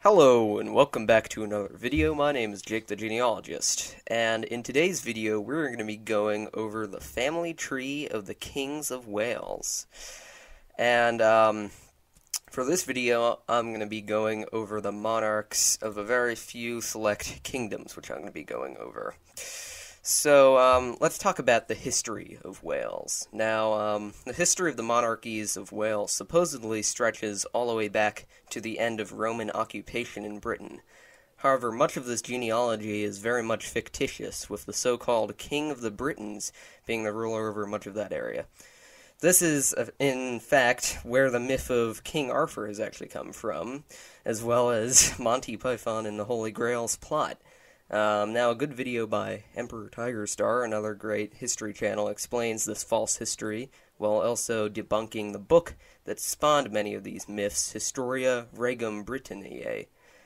Hello, and welcome back to another video. My name is Jake the Genealogist, and in today's video we're going to be going over the family tree of the Kings of Wales. And for this video, I'm going to be going over the monarchs of a very few select kingdoms, which I'm going to be going over. So, let's talk about the history of Wales. Now, the history of the monarchies of Wales supposedly stretches all the way back to the end of Roman occupation in Britain. However, much of this genealogy is very much fictitious, with the so-called King of the Britons being the ruler over much of that area. This is, in fact, where the myth of King Arthur has actually come from, as well as Monty Python and the Holy Grail's plot. Now, a good video by Emperor Tigerstar, another great history channel, explains this false history, while also debunking the book that spawned many of these myths, Historia Regum Britanniae,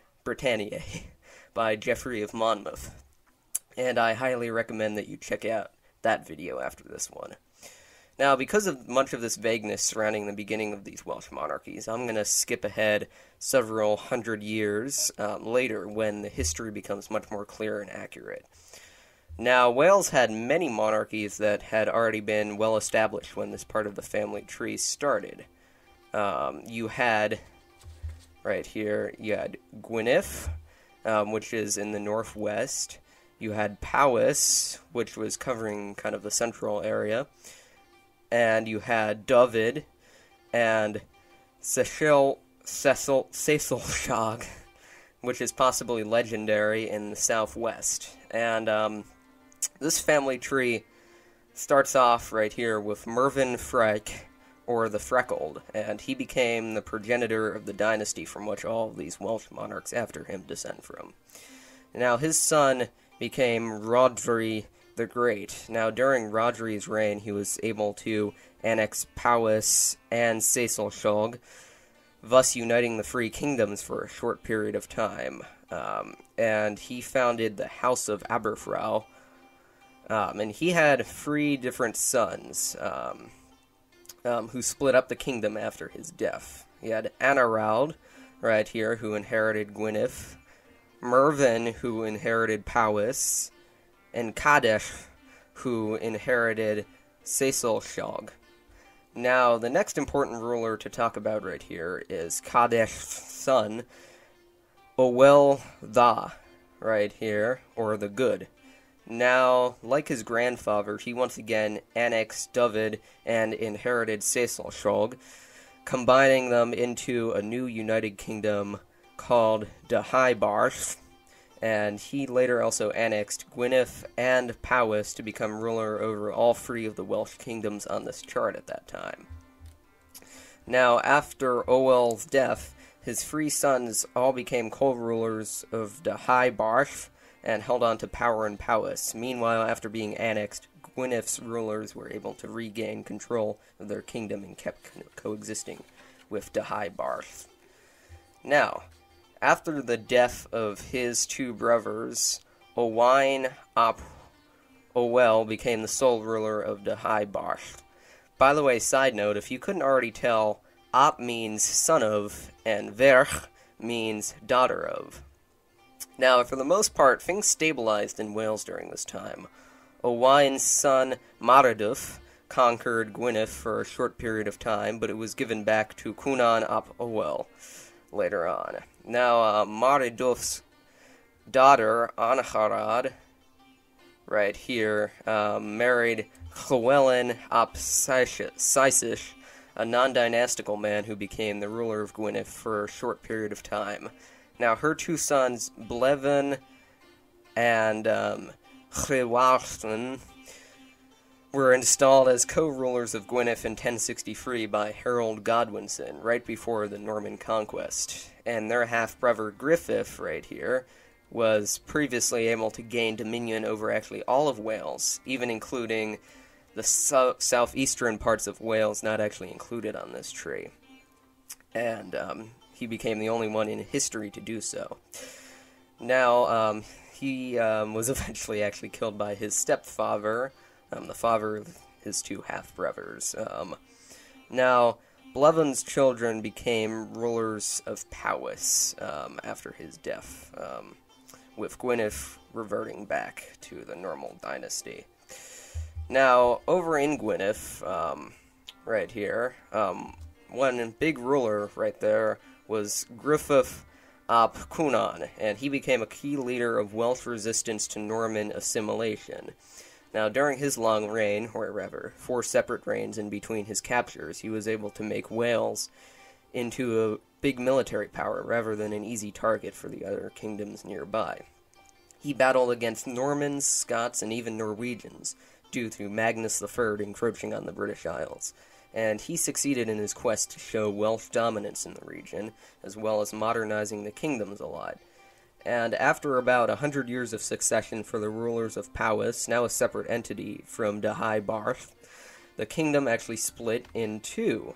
by Geoffrey of Monmouth. And I highly recommend that you check out that video after this one. Now, because of much of this vagueness surrounding the beginning of these Welsh monarchies, I'm going to skip ahead several hundred years later when the history becomes much more clear and accurate. Now, Wales had many monarchies that had already been well established when this part of the family tree started. You had, right here, you had Gwynedd, which is in the northwest. You had Powys, which was covering kind of the central area. And you had Dyfed and Seisyllwg, which is possibly legendary in the southwest. And this family tree starts off right here with Mervyn Freke, or the Freckled, and he became the progenitor of the dynasty from which all of these Welsh monarchs after him descend from. Now, his son became Rhodri the Great. Now, during Rhodri's reign, he was able to annex Powys and Seisyllwg, thus uniting the three kingdoms for a short period of time. And he founded the House of Aberfraw, and he had three different sons, who split up the kingdom after his death. He had Anarald, right here, who inherited Gwynedd, Mervyn, who inherited Powys, and Kadesh, who inherited Seisyllwg. Now, the next important ruler to talk about right here is Kadesh's son, Owel Dda, right here, or the Good. Now, like his grandfather, he once again annexed Dyfed and inherited Seisyllwg, combining them into a new united kingdom called Deheubarth. And he later also annexed Gwynedd and Powys to become ruler over all three of the Welsh kingdoms on this chart at that time. Now, after Owel's death, his three sons all became co-rulers of Deheubarth and held on to power in Powys. Meanwhile, after being annexed, Gwyned's rulers were able to regain control of their kingdom and kept coexisting with Deheubarth. Now, after the death of his two brothers, Owain ap Owel became the sole ruler of Deheubarth. By the way, side note, if you couldn't already tell, ap means son of, and verch means daughter of. Now, for the most part, things stabilized in Wales during this time. Owain's son, Maredudd, conquered Gwynedd for a short period of time, but it was given back to Cunan ap Owel later on. Now, Maredudd's daughter, Angharad, right here, married Llywelyn ap Seisyllwg, a non-dynastical man who became the ruler of Gwynedd for a short period of time. Now, her two sons, Blevin and Llywelyn, were installed as co-rulers of Gwynedd in 1063 by Harold Godwinson, right before the Norman conquest. And their half-brother Griffith, right here, was previously able to gain dominion over actually all of Wales, even including the southeastern parts of Wales not actually included on this tree. And he became the only one in history to do so. Now, he was eventually actually killed by his stepfather, the father of his two half-brothers. Now, Blevins' children became rulers of Powys after his death, with Gwynedd reverting back to the normal dynasty. Now, over in Gwynedd, right here, one big ruler right there was Griffith ap Cunan, and he became a key leader of Welsh resistance to Norman assimilation. Now, during his long reign, or rather, 4 separate reigns in between his captures, he was able to make Wales into a big military power rather than an easy target for the other kingdoms nearby. He battled against Normans, Scots, and even Norwegians, due to Magnus III encroaching on the British Isles, and he succeeded in his quest to show Welsh dominance in the region, as well as modernizing the kingdoms a lot. And after about 100 years of succession for the rulers of Powys, now a separate entity from Deheubarth, the kingdom actually split in 2,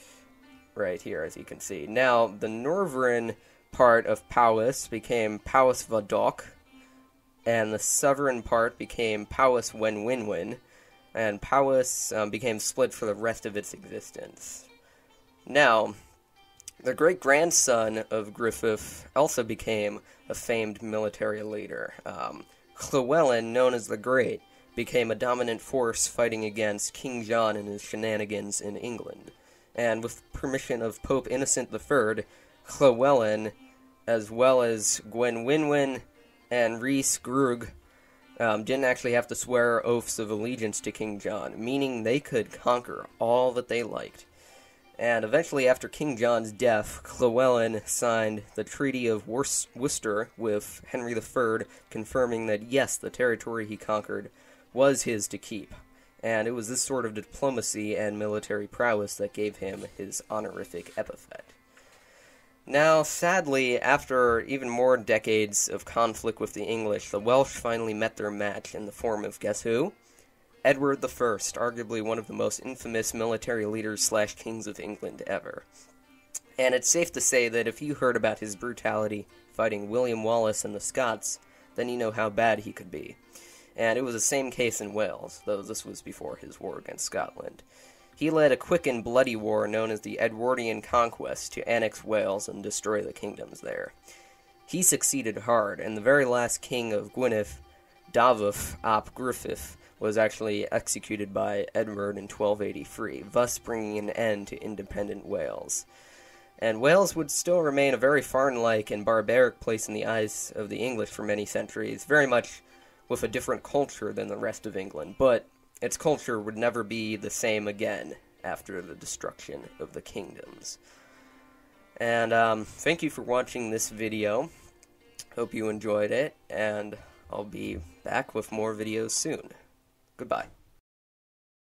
right here, as you can see. Now, the northern part of Powys became Powys Vadok, and the southern part became Powys Wenwynwyn, and Powys became split for the rest of its existence. Now, the great-grandson of Griffith also became a famed military leader. Llywelyn, known as the Great, became a dominant force fighting against King John and his shenanigans in England. And with permission of Pope Innocent III, Llywelyn, as well as Gwenwynwyn and Rhys Grug, didn't actually have to swear oaths of allegiance to King John, meaning they could conquer all that they liked. And eventually, after King John's death, Llywelyn signed the Treaty of Worcester with Henry III, confirming that, yes, the territory he conquered was his to keep. And it was this sort of diplomacy and military prowess that gave him his honorific epithet. Now, sadly, after even more decades of conflict with the English, the Welsh finally met their match in the form of, guess who? Edward I, arguably one of the most infamous military leaders / kings of England ever. And it's safe to say that if you heard about his brutality fighting William Wallace and the Scots, then you know how bad he could be. And it was the same case in Wales, though this was before his war against Scotland. He led a quick and bloody war known as the Edwardian Conquest to annex Wales and destroy the kingdoms there. He succeeded hard, and the very last king of Gwynedd, Dyfed ap Griffith, was actually executed by Edward in 1283, thus bringing an end to independent Wales. And Wales would still remain a very foreign-like and barbaric place in the eyes of the English for many centuries, very much with a different culture than the rest of England, but its culture would never be the same again after the destruction of the kingdoms. And thank you for watching this video. Hope you enjoyed it, and I'll be back with more videos soon. Goodbye.